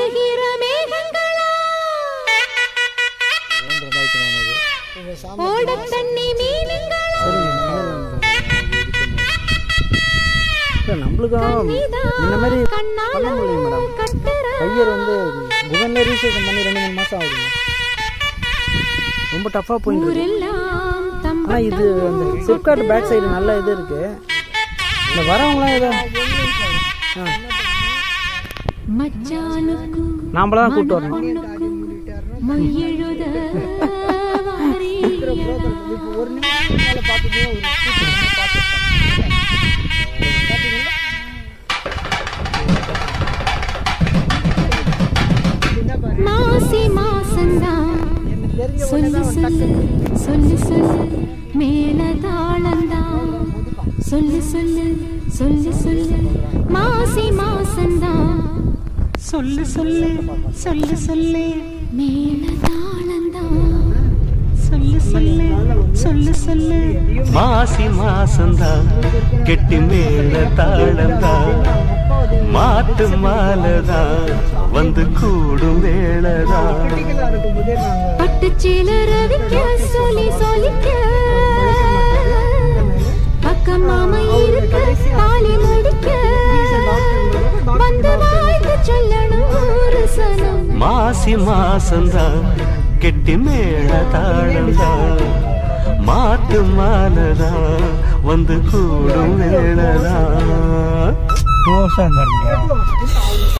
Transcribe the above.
வருகிற மேகங்களா ஓட தண்ணி மீனுங்களா நம்மளுக்கும் இந்த மாதிரி பண்ண முடியும் மேடம். கையர் வந்து குகன்ல ரீசேஷன் பண்ணி 2-3 மாசம் ஆகுதுங்க. ரொம்ப டஃபா போயிட்டு ஆனால் இது அந்த ஃப்ளிப்கார்ட் பேக் சைடு நல்ல இது இருக்கு. இந்த வரவங்களாம் ஏதோ நாமள தான் கூப்பிட்டு வரணும். மாசி மாசந்தா சொல்லு சொல்லு சொல்லு சொல்லு மேல தாளந்தா சொல்லு சொல்லு சொல்லு சொல்லு மாசி மாசந்தா சொல்லு சொல்லு சொல்லு சொல்லு மேல தாளந்தா சொல்லு சொல்லு சொல்லு சொல்லு மாசி மாசந்தா கெட்டி மேல தாளந்தா மாட்டு மாலதா வந்து கூடும் வேளதா பட்டுச்சீல ரவிக்க சொல்லி சொல்லிக்க பக்கம் மாமா இருக்க தாலி முடிக்க வந்து வாழ்த்து சொல்லணும் ஒரு சனம் மாசி மாசந்தா கெட்டி மேல தாளந்தா மாட்டு மாலதா வந்து கூடும் வேளதா.